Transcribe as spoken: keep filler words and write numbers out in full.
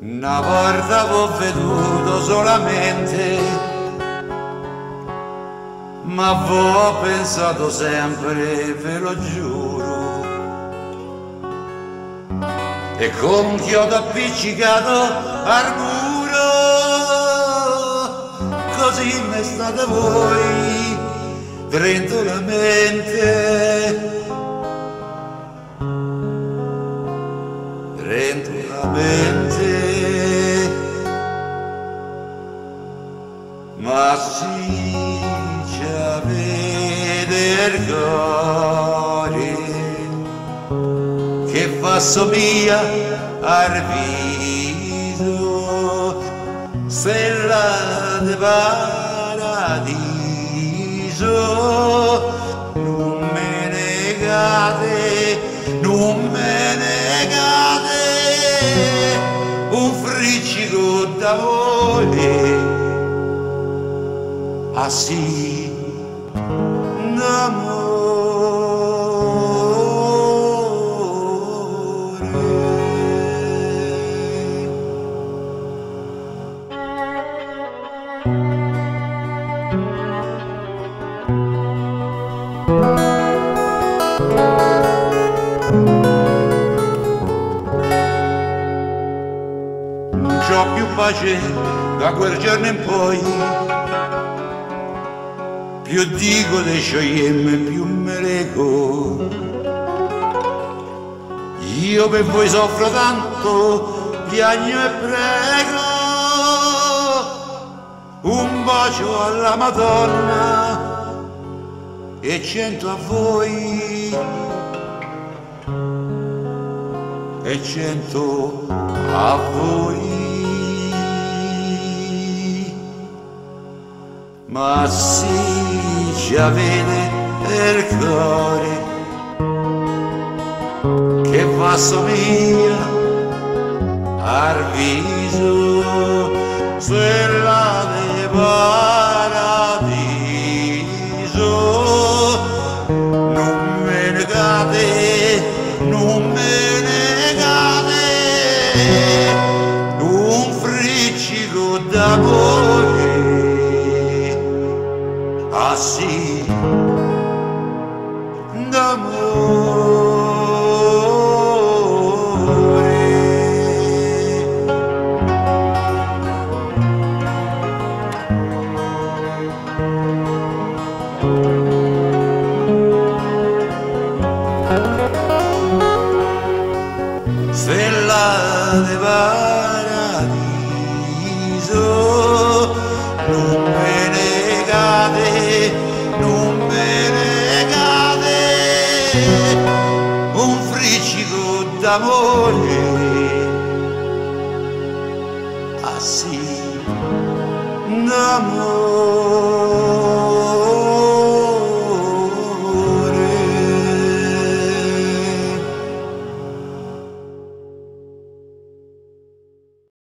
Una volta ho veduto solamente, ma ho pensato sempre, ve lo giuro, e con un chiodo appiccicato al muro, così ne state voi dentro la mente, dentro la mente. Ma sì, c'avete il cuore che fa somiglia al viso, stella di paradiso. Non me negate, non me negate un friccico d'amore. Ah sì, d'amore. Non c'ho più pace da quel giorno in poi, più dico di sciogliemme, più me reco. Io per voi soffro tanto, piagno e prego. Un bacio alla Madonna e cento a voi, e cento a voi. Ma sì, c'avete il cuore che va somiglia al viso, stella di paradiso. Non me negate, non me negate un friccico d'amore. Ah sì, d'amore. Stella di paradiso, non me negate, non me negate un friccico d'amore. Ah sì, d'amore.